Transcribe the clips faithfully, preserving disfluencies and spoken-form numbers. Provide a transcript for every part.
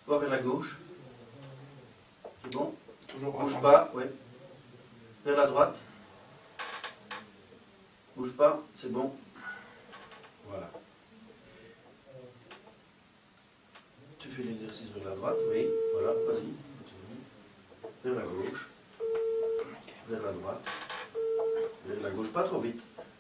Va vers la gauche. C'est bon? Toujours Bouge en pas, oui. Vers la droite. Bouge pas, c'est bon. Voilà. Tu fais l'exercice vers la droite, oui. Voilà, vas-y. Vers la gauche. Vers la droite. Vers la gauche, pas trop vite.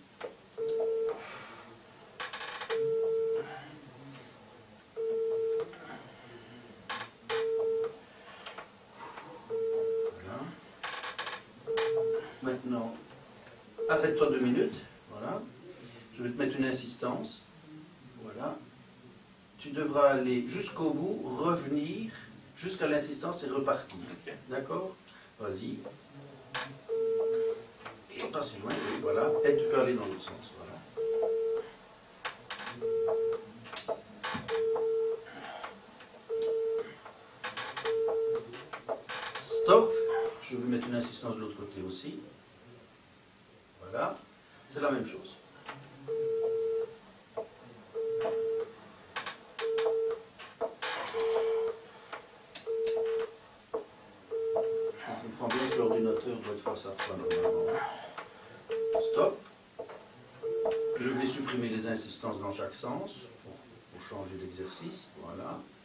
Maintenant, arrête-toi deux minutes. Voilà. Je vais te mettre une insistance. Voilà. Tu devras aller jusqu'au bout, revenir jusqu'à l'insistance et repartir. Okay. D'accord? Vas-y. Et pas si loin, oui, voilà. Et tu peux aller dans l'autre sens. Voilà. Stop. Je vais mettre une insistance de l'autre côté aussi. Voilà. C'est la même chose. On comprend bien que l'ordinateur doit être face à toi normalement. Stop. Je vais supprimer les insistances dans chaque sens pour, pour changer d'exercice. Voilà.